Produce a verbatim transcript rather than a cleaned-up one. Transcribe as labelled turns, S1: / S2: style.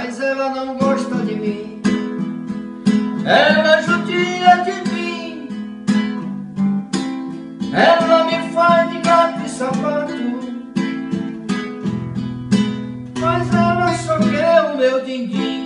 S1: mas ela não gosta de mim. Ela judia de mim, ela me faz de gato e sapato, mas ela só quer o meu din-din.